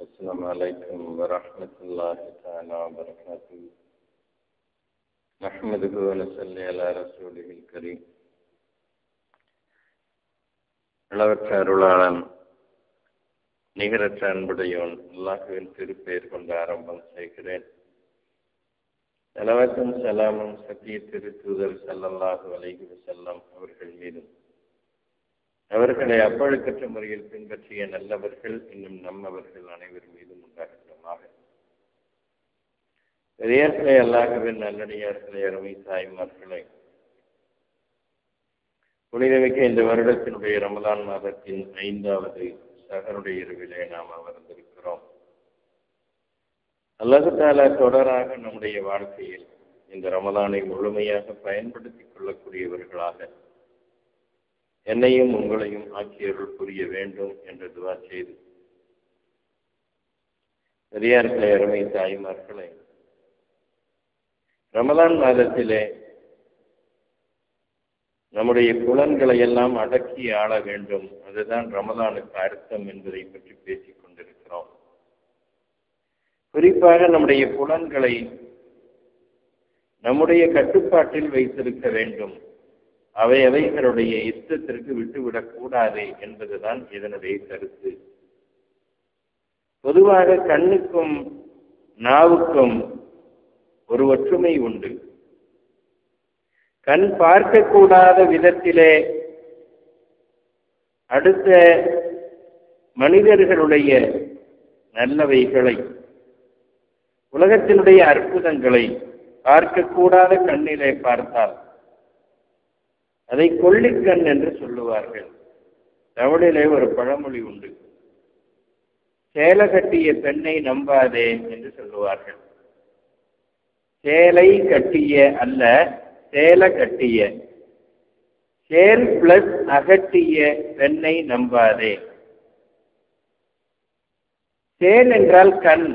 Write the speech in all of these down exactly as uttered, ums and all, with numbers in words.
السلام عليكم ورحمة الله تعالى وبركاته. نحمده ونصلي على رسوله الكريم. அளவற்ற அருளாளன் நிகரற்ற அன்புடையோன் அல்லாஹுவின் திருப்பெயர் கொண்டு ஆரம்பம் செய்கிறேன். சலவாத்தும் சலாமும் சத்திய திரு தூதர் ஸல்லல்லாஹு அலைஹி வஸல்லம் அவர்கள் மீதும், அவர்களை அப்பழுக்கற்ற முறையில் பின்பற்றிய நல்லவர்கள் இன்னும் நம்மவர்கள் அனைவர் மீதும் உண்டாகட்டுமாக. பெரியார்களே, அல்லாஹ்வின் நல்லடியார்களே, அருமை தாய்மார்களே, புனிதமிக்க இந்த வருடத்தினுடைய ரமலான் மாதத்தின் ஐந்தாவது சஹருடைய இரவிலே நாம் அமர்ந்திருக்கிறோம். அல்லாஹ் தஆலா தொடராக நம்முடைய வாழ்க்கையில் இந்த ரமலானை முழுமையாக பயன்படுத்திக் கொள்ளக்கூடியவர்களாக என்னையும் உங்களையும் ஆக்கியருள் புரிய வேண்டும் என்று துவா செய்து, பெரியார்களே, அருமை தாய்மார்களே, ரமலான் மாதத்திலே நம்முடைய புலன்களை எல்லாம் அடக்கி ஆள வேண்டும். அதுதான் ரமலானுக்கு அர்த்தம் என்பதை பற்றி பேசிக் கொண்டிருக்கிறோம். குறிப்பாக நம்முடைய புலன்களை நம்முடைய கட்டுப்பாட்டில் வைத்திருக்க வேண்டும். அவை அவைகளுடைய இஷ்டத்திற்கு விட்டுவிடக் கூடாது என்பதுதான் இதனுடைய கருத்து. பொதுவாக கண்ணுக்கும் நாவுக்கும் ஒரு ஒற்றுமை உண்டு. கண் பார்க்கக்கூடாத விதத்திலே அடுத்த மனிதர்களுடைய நல்லவைகளை, உலகத்தினுடைய அற்புதங்களை பார்க்கக்கூடாத கண்ணிலே பார்த்தால் அதை கொள்ளிக்கண் என்று சொல்லுவார்கள். தமிழிலே ஒரு பழமொழி உண்டு, சேலை கட்டிய பெண்ணை நம்பாதே என்று சொல்லுவார்கள். சேலை கட்டிய அல்ல, சேலை கட்டிய, சேல் பிளஸ் அகட்டிய பெண்ணை நம்பாதே. சேல் என்றால் கண்.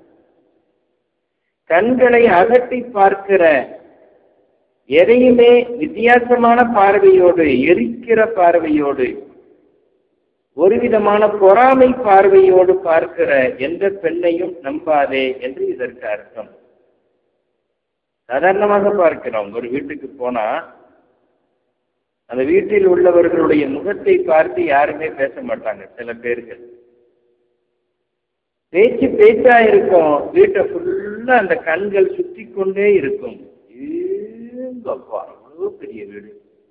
கண்களை அகட்டி பார்க்கிற, எதையுமே வித்தியாசமான பார்வையோடு, எரிக்கிற பார்வையோடு, ஒரு விதமான பொறாமை பார்வையோடு பார்க்கிற எந்த பெண்ணையும் நம்பாதே என்று இதற்கு அர்த்தம். சாதாரணமாக பார்க்கிறோம். ஒரு வீட்டுக்கு போனா அந்த வீட்டில் உள்ளவர்களுடைய முகத்தை பார்த்து யாருமே பேச மாட்டாங்க. சில பேர்கள் பேச்சு பேச்சா இருக்கும், வீட்டை ஃபுல்லா அந்த கண்கள் சுத்தி கொண்டே இருக்கும். அப்பா, இவ்வளவு பெரிய வீடு,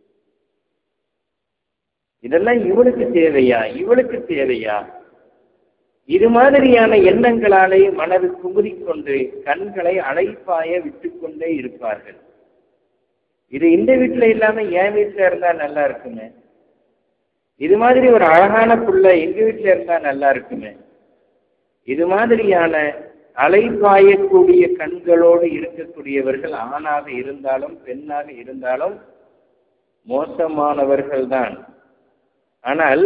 இதெல்லாம் இவளுக்கு தேவையா, இவளுக்கு தேவையா? இது மாதிரியான எண்ணங்களாலே மனது குமுறிக்கொண்டு கண்களை அலைப்பாய விட்டுக்கொண்டே இருப்பார்கள். இது இந்த வீட்டுல இல்லாம என் வீட்டுல இருந்தா நல்லா இருக்குமே, இது மாதிரி ஒரு அழகான புள்ள எங்க வீட்டுல இருந்தா நல்லா இருக்குமே, இது மாதிரியான அலைப்பாயக்கூடிய கண்களோடு இருக்கக்கூடியவர்கள் ஆணாக இருந்தாலும் பெண்ணாக இருந்தாலும் மோசமானவர்கள் தான். ஆனால்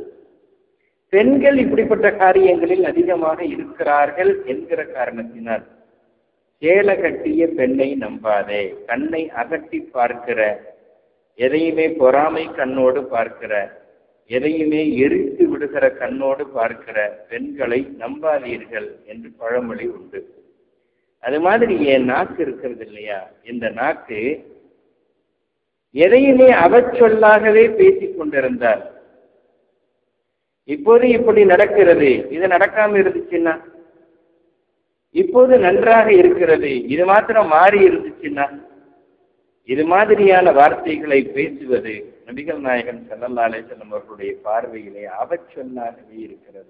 பெண்கள் இப்படிப்பட்ட காரியங்களில் அதிகமாக இருக்கிறார்கள் என்கிற காரணத்தினால் சேலை கட்டிய பெண்ணை நம்பாதே. கண்ணை அகட்டி பார்க்கிற, எதையுமே பொறாமை கண்ணோடு பார்க்கிற, எதையுமே எரித்து விடுகிற கண்ணோடு பார்க்கிற பெண்களை நம்பாதீர்கள் என்று பழமொழி உண்டு. அது மாதிரி என் நாக்கு இருக்கிறது இல்லையா, இந்த நாக்கு எதையுமே அவச்சொல்லாகவே பேசிக் கொண்டிருந்தார். இப்போது இப்படி நடக்கிறது, இது நடக்காம இருந்துச்சுன்னா, இப்போது நன்றாக இருக்கிறது, இது மாத்திரம் மாறி இருந்துச்சுன்னா, இது மாதிரியான வார்த்தைகளை பேசுவது நபிகள் நாயகம் ஸல்லல்லாஹு அலைஹி வஸல்லம் அவர்களுடைய பார்வையிலே அவச்சொல்லாகவே இருக்கிறது.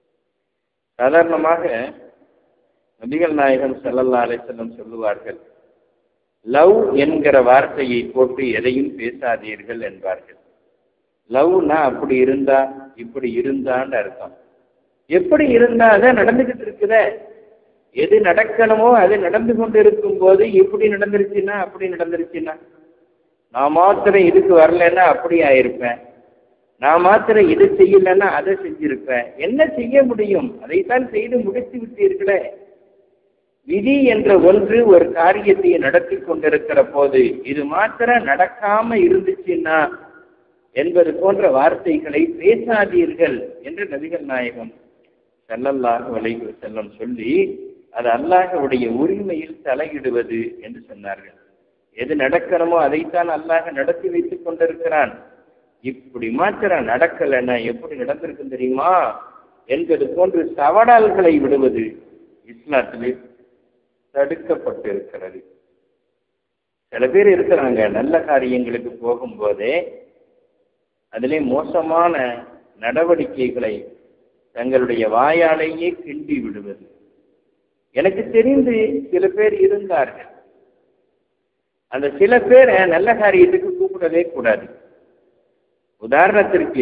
சாதாரணமாக நபிகள் நாயகம் ஸல்லல்லாஹு அலைஹி வஸல்லம் சொல்லுவார்கள், லவ் என்கிற வார்த்தையை போட்டு எதையும் பேசாதீர்கள் என்பார்கள். லவ்னா அப்படி இருந்தா இப்படி இருந்தான்னு அர்த்தம். எப்படி இருந்தா அதான் நடந்துகிட்டு இருக்குத, எது நடக்கணுமோ அது நடந்து கொண்டு இருக்கும் போது இப்படி நடந்துருச்சுன்னா அப்படி நடந்துருச்சுன்னா, நான் மாத்திரம் இதுக்கு வரலன்னா அப்படி ஆயிருப்பேன், நான் மாத்திரம் இதை செய்யலன்னா அதை செஞ்சிருப்பேன். என்ன செய்ய முடியும்? அதைத்தான் செய்து முடித்து விட்டீர்களே. விதி என்ற ஒன்று ஒரு காரியத்தை நடத்தி கொண்டிருக்கிற போது இது மாத்திரம் நடக்காம இருந்துச்சுன்னா என்பது போன்ற வார்த்தைகளை பேசாதீர்கள் என்று நபிகள் நாயகம் ஸல்லல்லாஹு அலைஹி வஸல்லம் சொல்லி அது அல்லாஹ்வுடைய உரிமையில் தலையிடுவது என்று சொன்னார்கள். எது நடக்கணுமோ அதைத்தான் அல்லாஹ் நடத்தி வைத்துக் கொண்டிருக்கிறான். இப்படி மாத்திரம் நடக்கலைன்னா எப்படி நடந்திருக்கும் தெரியுமா என்பது போன்று சவடால்களை விடுவது இஸ்லாத்திலே தடுக்கப்பட்டிருக்கிறது. சில பேர் இருக்கிறாங்க, நல்ல காரியங்களுக்கு போகும்போதே அதிலே மோசமான நடவடிக்கைகளை தங்களுடைய வாயாலேயே கிண்டி விடுவது. எனக்கு தெரிந்து சில பேர் இருந்தார்கள். அந்த சில பேரை நல்ல காரியத்துக்கு கூப்பிடவே கூடாது. உதாரணத்திற்கு,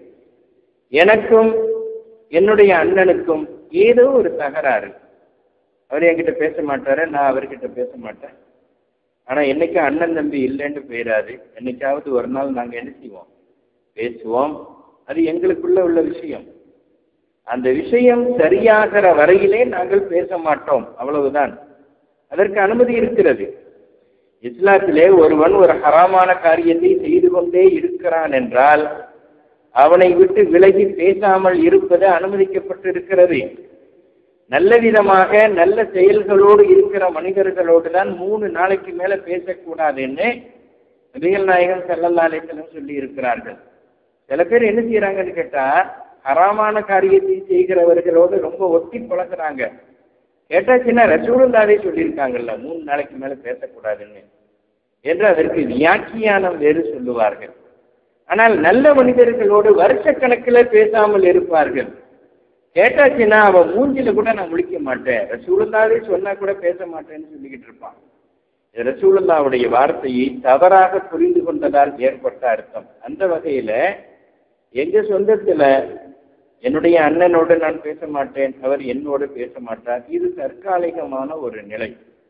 எனக்கும் என்னுடைய அண்ணனுக்கும் ஏதோ ஒரு தகராறு. அவர் என்கிட்ட பேச மாட்டாரு, நான் அவர்கிட்ட பேச மாட்டேன். ஆனா என்னைக்கு அண்ணன் தம்பி இல்லைன்னு போயிடாது. என்னைக்காவது ஒரு நாள் நாங்க என்ன செய்வோம், பேசுவோம். அது எங்களுக்குள்ள உள்ள விஷயம். அந்த விஷயம் சரியாகிற வரையிலே நாங்கள் பேச மாட்டோம், அவ்வளவுதான். அதற்கு அனுமதி இருக்கிறது. இஸ்லாத்திலே ஒருவன் ஒரு ஹராமான காரியத்தை செய்து கொண்டே இருக்கிறான் என்றால் அவனை விட்டு விலகி பேசாமல் இருப்பது அனுமதிக்கப்பட்டிருக்கிறது. நல்ல விதமாக நல்ல செயல்களோடு இருக்கிற மனிதர்களோடு தான் மூணு நாளைக்கு மேல பேசக்கூடாதுன்னு நபிகள் நாயகம் ஸல்லல்லாஹு அலைஹி வஸல்லம் சொல்லி இருக்கிறார்கள். சில பேர் என்ன செய்யறாங்கன்னு கேட்டா, ஹராமான காரியத்தை செய்கிறவர்களோடு ரொம்ப ஒட்டி பழகுறாங்க. கேட்டாச்சுன்னா ரசூலுல்லாஹே சொல்லியிருக்காங்கல்ல மூணு நாளைக்கு மேல பேசக்கூடாதுன்னு என்று அதற்கு வியாக்கியானம் வேறு சொல்லுவார்கள். ஆனால் நல்ல மனிதர்களோடு வருஷக்கணக்கில் பேசாமல் இருப்பார்கள். கேட்டாச்சுன்னா அவன் மூஞ்சில கூட நான் முழிக்க மாட்டேன், ரசூலுல்லாஹே சொன்னா கூட பேச மாட்டேன்னு சொல்லிக்கிட்டு இருப்பான். ரசூலுல்லாஹ்வுடைய வார்த்தையை தவறாக புரிந்து கொண்டதால் ஏற்பட்ட அர்த்தம். அந்த வகையில எங்க சொந்தத்துல என்னுடைய அண்ணனோடு நான் பேச மாட்டேன், அவர் என்னோடு பேச மாட்டார். இது தற்காலிகமான ஒரு நிலை.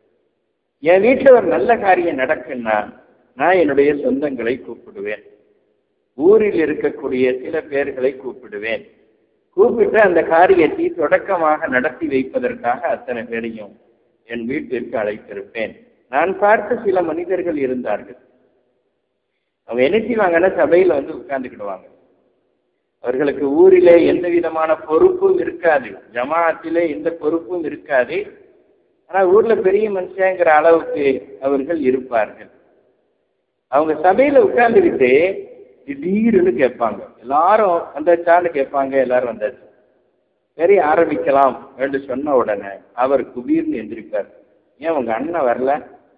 என் வீட்டில் ஒரு நல்ல காரியம் நடக்குன்னா நான் என்னுடைய சொந்தங்களை கூப்பிடுவேன். ஊரில் இருக்கக்கூடிய சில பேர்களை கூப்பிடுவேன். கூப்பிட்டு அந்த காரியத்தை தொடக்கமாக நடத்தி வைப்பதற்காக அத்தனை பேரையும் என் வீட்டிற்கு அழைத்திருப்பேன். நான் பார்த்த சில மனிதர்கள் இருந்தார்கள். அவங்க என்ன செய்வாங்கன்னா சபையில வந்து உட்கார்ந்துக்கிடுவாங்க. அவர்களுக்கு ஊரிலே எந்த விதமான பொறுப்பும் இருக்காது, ஜமாஅத்திலே எந்த பொறுப்பும் இருக்காது. ஆனா ஊர்ல பெரிய மனுஷங்கிற அளவுக்கு அவர்கள் இருப்பார்கள். அவங்க சபையில உட்கார்ந்துக்கிட்டு திடீர்னு கேட்பாங்க, எல்லாரும் வந்தாச்சான்னு கேட்பாங்க. எல்லாரும் வந்தாச்சு, சரி ஆரம்பிக்கலாம் என்று சொன்ன உடனே அவர் குபீர்னு எந்திரிப்பார். ஏன் உங்க அண்ணன் வரல?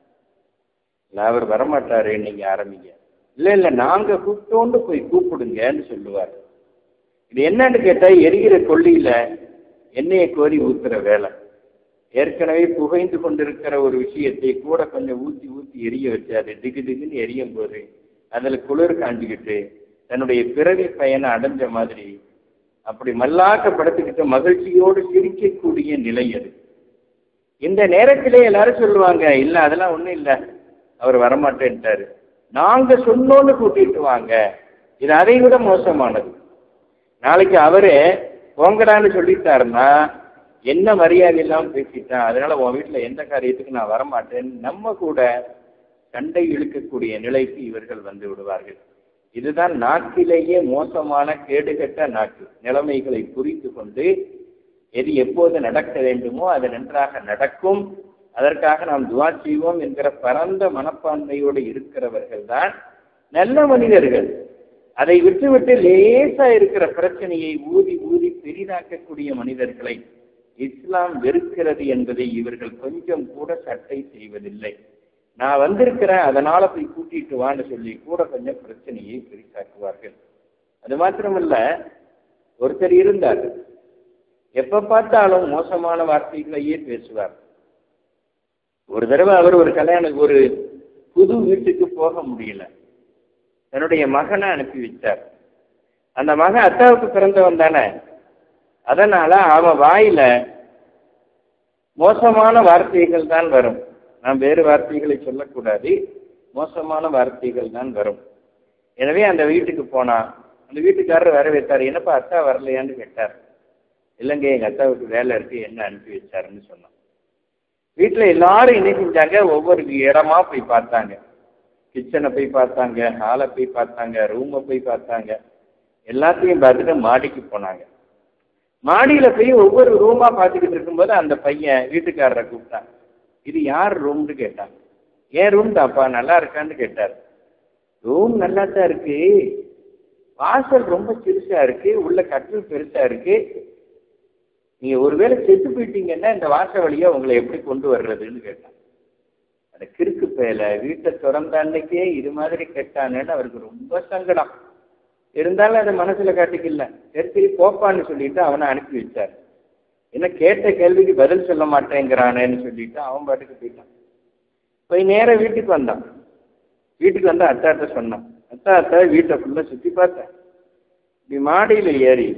இல்ல அவர் வரமாட்டாரு, நீங்க ஆரம்பிங்க. இல்ல இல்ல நாங்க கூப்பிட்டோண்டு போய் கூப்பிடுங்கன்னு சொல்லுவார். இது என்னன்னு கேட்டா, எரிகிற கொள்ளியில எண்ணெயை கோரி ஊத்துற வேலை. ஏற்கனவே புகைந்து கொண்டிருக்கிற ஒரு விஷயத்தை கூட கொஞ்சம் ஊத்தி ஊத்தி எரிய வச்சு அது திகு திகுன்னு எரியும் போது அதுல குளிர் காஞ்சிக்கிட்டு தன்னுடைய பிறவி பயனை அடைஞ்ச மாதிரி அப்படி மல்லாக்கப்படுத்திக்கிட்டு மகிழ்ச்சியோடு சிரிக்கக்கூடிய நிலை அது. இந்த நேரத்திலே எல்லாரும் சொல்லுவாங்க, இல்ல அதெல்லாம் ஒண்ணும் இல்லை, அவர் வரமாட்டேன்ட்டாரு, நாங்க சொன்னோன்னு கூட்டிட்டு வாங்க. இது அதை விட மோசமானது. நாளைக்கு அவரு போங்கடான்னு சொல்லிட்டாருன்னா என்ன மரியாதை இல்லாமல் பேசிட்டான், அதனால உன் வீட்டுல எந்த காரியத்துக்கு நான் வரமாட்டேன்னு நம்ம கூட சண்டை இழுக்கக்கூடிய நிலைக்கு இவர்கள் வந்து விடுவார்கள். இதுதான் நாட்டிலேயே மோசமான கேடுகட்ட நாட்டு. நிலைமைகளை புரிந்து கொண்டு எது எப்போது நடக்க வேண்டுமோ அது நன்றாக நடக்கும், அதற்காக நாம் துவா செய்வோம் என்கிற பரந்த மனப்பான்மையோடு இருக்கிறவர்கள் தான் நல்ல மனிதர்கள். அதை விட்டுவிட்டு லேசா இருக்கிற பிரச்சனையை ஊதி ஊதி பெரிதாக்கக்கூடிய மனிதர்களை இஸ்லாம் வெறுக்கிறது என்பதை இவர்கள் கொஞ்சம் கூட சட்டை செய்வதில்லை. நான் வந்திருக்கிறேன் அதனால போய் கூட்டிட்டு வான்னு சொல்லி கூட கொஞ்சம் பிரச்சனையை பெரிதாக்குவார்கள். அது மாத்திரமல்ல, ஒருத்தர் இருந்தார், எப்ப பார்த்தாலும் மோசமான வார்த்தைகளையே பேசுவார். ஒரு தடவை அவர் ஒரு கல்யாணம் ஒரு புது வீட்டுக்கு போக முடியல, தன்னுடைய மகனை அனுப்பி வச்சார். அந்த மகன் அத்தாவுக்கு பிறந்தவன் தானே, அதனால அவன் வாயில மோசமான வார்த்தைகள் தான் வரும். நாம் வேறு வார்த்தைகளை சொல்லக்கூடாது, மோசமான வார்த்தைகள் தான் வரும். எனவே அந்த வீட்டுக்கு போனா அந்த வீட்டுக்காரர் வர வைத்தார். என்னப்பா அத்தா வரலையான்னு கேட்டார். இல்லைங்க எங்க அத்தாவுக்கு வேலை இருக்கு, என்ன அனுப்பி வச்சாருன்னு சொன்னான். வீட்டுல எல்லாரும் என்ன செஞ்சாங்க, ஒவ்வொரு இடமா போய் பார்த்தாங்க. கிச்சனை போய் பார்த்தாங்க, ஹாலை போய் பார்த்தாங்க, ரூமை போய் பார்த்தாங்க. எல்லாத்தையும் பார்த்துட்டு மாடிக்கு போனாங்க. மாடியில போய் ஒவ்வொரு ரூமா பார்த்துக்கிட்டு இருக்கும்போது அந்த பையன் வீட்டுக்காரரை கூப்பிட்டான். இது யார் ரூம்னு கேட்டான். ஏன் ரூம் தாப்பா, நல்லா இருக்கான்னு கேட்டார். ரூம் நல்லா தான் இருக்கு, வாசல் ரொம்ப சிறுசா இருக்கு, உள்ள கட்டில் பெருசா இருக்கு, நீங்க ஒருவேளை செத்து போயிட்டீங்கன்னா இந்த வாசல் வழியா உங்களை எப்படி கொண்டு வர்றதுன்னு கேட்டான். அந்த கிறுக்கு பேல வீட்டை திறந்த அன்னைக்கே இது மாதிரி கேட்டானேன்னு அவருக்கு ரொம்ப சங்கடம். இருந்தாலும் அதை மனசுல காட்டிக்கல. சரி சரி போப்பான்னு சொல்லிட்டு அவனை அனுப்பி வச்சார். என்ன கேட்ட கேள்விக்கு பதில் சொல்ல மாட்டேங்கிறானேன்னு சொல்லிட்டு அவன் பாட்டுக்கு போயிட்டான். போய் நேர வீட்டுக்கு வந்தான். வீட்டுக்கு வந்து அத்தாட்ட சொன்னான். அத்தா அத்தா வீட்டை ஃபுல்லா சுத்தி பார்த்தேன். இப்படி மாடியில ஏறி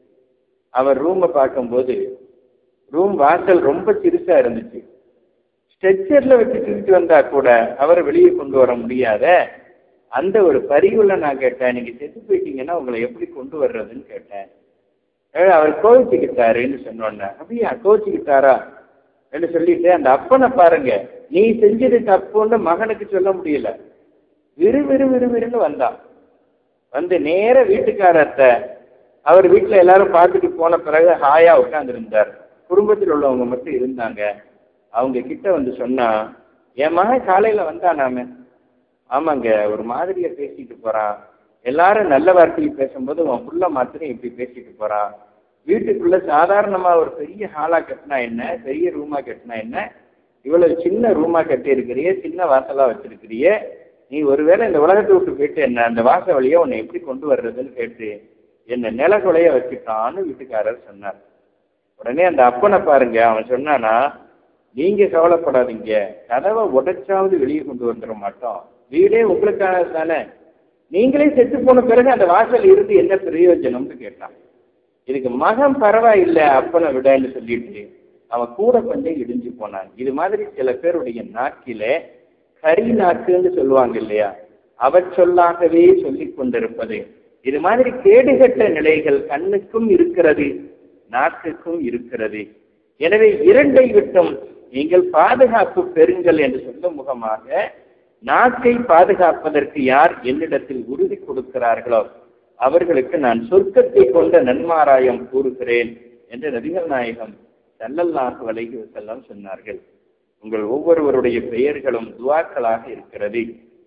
அவர் ரூமை பார்க்கும்போது ரூம் வாசல் ரொம்ப சிறுசா இருந்துச்சு. ஸ்ட்ரெச்சர்ல வச்சு தூக்கிட்டு வந்தா கூட அவரை வெளியே கொண்டு வர முடியாத அந்த ஒரு பரிவுல நான் கேட்டேன், நீங்க செத்து போயிட்டீங்கன்னா உங்களை எப்படி கொண்டு வர்றதுன்னு கேட்டேன். அவர் கோவிச்சுக்கிட்டாருன்னு சொன்னோன்ன, அப்படியா கோவிச்சுக்கிட்டாரா என்று சொல்லிட்டு அந்த அப்பனை பாருங்க, நீ செஞ்சது தப்புன்னு மகனுக்கு சொல்ல முடியல, விறு விறு விறுவிறுன்னு வந்தான். வந்து நேர வீட்டுக்காரத்த அவர் வீட்டுல எல்லாரும் பார்த்துட்டு போன பிறகு ஹாயா உட்கார்ந்து இருந்தார். குடும்பத்தில் உள்ளவங்க மட்டும் இருந்தாங்க. அவங்க கிட்ட வந்து சொன்னா, என் மகன் காலையில வந்தானாமே. ஆமாங்க, ஒரு மாதிரியா பேசிட்டு போறான், எல்லாரும் நல்ல வார்த்தையை பேசும்போது உன் புள்ள மாத்திரம் இப்படி பேசிட்டு போறான். வீட்டுக்குள்ள சாதாரணமா ஒரு பெரிய ஹாலா கட்டினா என்ன, பெரிய ரூமா கட்டினா என்ன, இவ்வளவு சின்ன ரூமா கட்டி இருக்கிறியே, சின்ன வாசலா வச்சிருக்கிறியே, நீ ஒருவேளை இந்த உலகத்தை விட்டு போயிட்டு என்ன அந்த வாச வழியா உன்னை எப்படி கொண்டு வர்றதுன்னு கேட்டு என்ன நிலகுலைய வச்சுட்டான்னு வீட்டுக்காரர் சொன்னார். உடனே அந்த அப்பனை பாருங்க, அவன் சொன்னானா, நீங்க கவலைப்படாதீங்க, கதவை உடைச்சாவது வெளியே கொண்டு வந்துட மாட்டோம், வீடே உங்களுக்கானது தானே, நீங்களே செத்து போன பிறகு அந்த வாசல் இருந்து என்ன பிரயோஜனம்னு கேட்டான். இதுக்கு மகன் பரவாயில்லை அப்பனை விடன்னு சொல்லிட்டு அவன் கூட கொஞ்சம் இடிஞ்சு போனான். இது மாதிரி சில பேருடைய நாக்கில கரி நாக்குன்னு சொல்லுவாங்க இல்லையா, அவச்சொல்லாகவே சொல்லி கொண்டிருப்பது, இது மாதிரி கேடுகட்ட நிலைகள் கண்ணுக்கும் இருக்கிறது, நாக்குக்கும் இருக்கிறது. எனவே இரண்டை விட்டும் நீங்கள் பாதுகாப்பு பெறுங்கள் என்று சொல்லும் முகமாக நாக்கை பாதுகாப்பதற்கு யார் என்னிடத்தில் உறுதி கொடுக்கிறார்களோ அவர்களுக்கு நான் சொர்க்கத்தை கொண்ட நன்மாராயம் கூறுகிறேன் என்று நபிகள் நாயகம் ஸல்லல்லாஹு அலைஹி வஸல்லம் சொன்னார்கள். உங்கள் ஒவ்வொருவருடைய பெயர்களும் துஆக்களாக இருக்கிறது.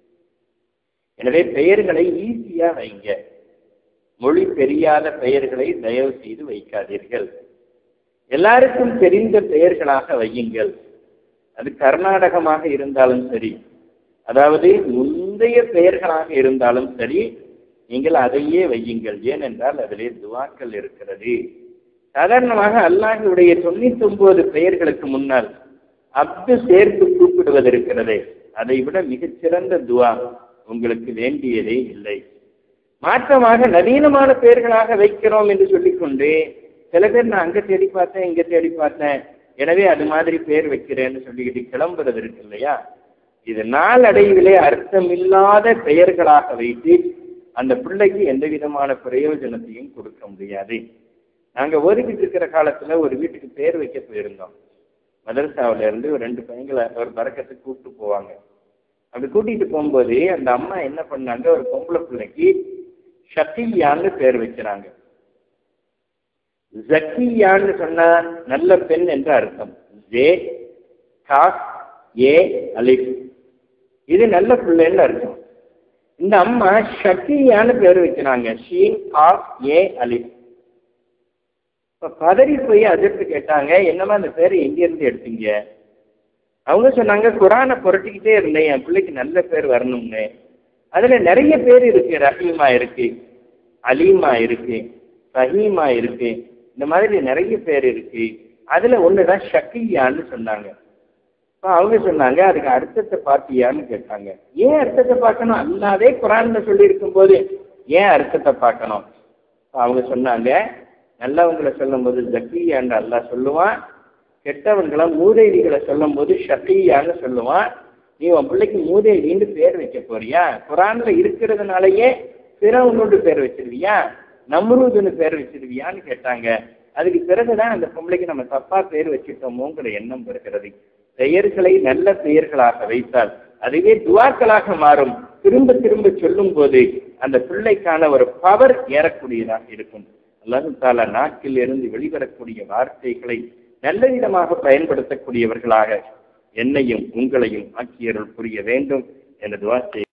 எனவே பெயர்களை ஈஸியா வைங்க. மொழி தெரியாத பெயர்களை தயவு செய்து வைக்காதீர்கள். எல்லாருக்கும் தெரிந்த பெயர்களாக வையுங்கள். அது கர்நாடகமாக இருந்தாலும் சரி, அதாவது முந்தைய பெயர்களாக இருந்தாலும் சரி, நீங்கள் அதையே வையுங்கள். ஏனென்றால் அதிலே துவாக்கள் இருக்கிறது. சாதாரணமாக அல்லாஹ்வுடைய தொண்ணூத்தி ஒன்பது பெயர்களுக்கு முன்னால் அப்து சேர்த்து கூப்பிடுவது இருக்கிறதே, அதை விட மிகச்சிறந்த துவா உங்களுக்கு வேண்டியதே இல்லை. மாற்றமாக நவீனமான பெயர்களாக வைக்கிறோம் என்று சொல்லிக்கொண்டு சில பேர் நான் அங்க தேடி பார்த்தேன், இங்க தேடி பார்த்தேன், எனவே அது மாதிரி பெயர் வைக்கிறேன்னு சொல்லிக்கிட்டு கிளம்புறது இருக்கு இல்லையா, இது நாளடைவிலே அர்த்தமில்லாத பெயர்களாக வைத்து அந்த பிள்ளைக்கு எந்த விதமான பிரயோஜனத்தையும் கொடுக்க முடியாது. நாங்க ஓடிக்கிட்டு இருக்கிற காலத்துல ஒரு வீட்டுக்கு பேர் வைக்க போயிருந்தோம். மதரசாவில இருந்து ஒரு ரெண்டு பையங்களை ஒரு பறக்கத்துக்கு கூப்பிட்டு போவாங்க. அப்படி கூட்டிட்டு போகும்போது அந்த அம்மா என்ன பண்ணாங்க, ஒரு பொம்பளை பிள்ளைக்கு ஷக்கியான்னு பேர் வைக்கிறாங்க. ஜக்கியான்னு சொன்னா நல்ல பெண் என்ற அர்த்தம். ஜே காஸ் ஏ அலிஃப், இது நல்ல பிள்ளைன்னு அர்த்தம். இந்த அம்மா ஷக்கியான்னு பேர் வைக்கிறாங்க. ஷீன் காஸ் ஏ அலிஃப். இப்ப பதறி போய் அதிர்த்து கேட்டாங்க, என்னமா அந்த பேரை எங்கிருந்து எடுத்தீங்க? அவங்க சொன்னாங்க, குரானை புரட்டிக்கிட்டே இருந்தேன், என் பிள்ளைக்கு நல்ல பேர் வரணும்னு. அதுல நிறைய பேர் இருக்கு, ரஹீமா இருக்கு, அலீமா இருக்கு, ஃபஹீமா இருக்கு, இந்த மாதிரி நிறைய பேர் இருக்கு. அதுல ஒண்ணுதான் ஷக்கியான்னு சொன்னாங்க. அவங்க சொன்னாங்க, அதுக்கு அர்த்தத்தை பார்த்தியான்னு கேட்டாங்க. ஏன் அர்த்தத்தை பார்க்கணும்? அல்லாதே குரான்ல சொல்லி இருக்கும் போது ஏன் அர்த்தத்தை பார்க்கணும்? அவங்க சொன்னாங்க, நல்லவங்களை சொல்லும் போது ஜக்கியான்னு அல்லாஹ் சொல்லுவான், கெட்டவன்களை மூதேவிகளை சொல்லும் போது ஷக்கியான்னு சொல்லுவான். நீ உன் பிள்ளைக்கு மூதேவின்னு பேர் வைக்க போறியா? குரான்ல இருக்கிறதுனாலயே பிறவனோடு பேர் வச்சிருவியா, நம்ரூதுன்னு பேர் வச்சிருவியான்னு கேட்டாங்க. அதுக்கு பிறகுதான் அந்த பொம்பளைக்கு நம்ம தப்பா பேர் வச்சுட்டோமோங்கிற எண்ணம் வருகிறது. பெயர்களை நல்ல பெயர்களாக வைத்தால் அதுவே துவாக்களாக மாறும். திரும்ப திரும்ப சொல்லும் போது அந்த பிள்ளைக்கான ஒரு பவர் ஏறக்கூடியதாக இருக்கும். அல்லாஹ் தஆலா நாக்கில் இருந்து வெளிவரக்கூடிய வார்த்தைகளை நல்ல விதமாக பயன்படுத்தக்கூடியவர்களாக என்னையும் உங்களையும் ஆக்கியருள் புரிய வேண்டும் என்ற துஆ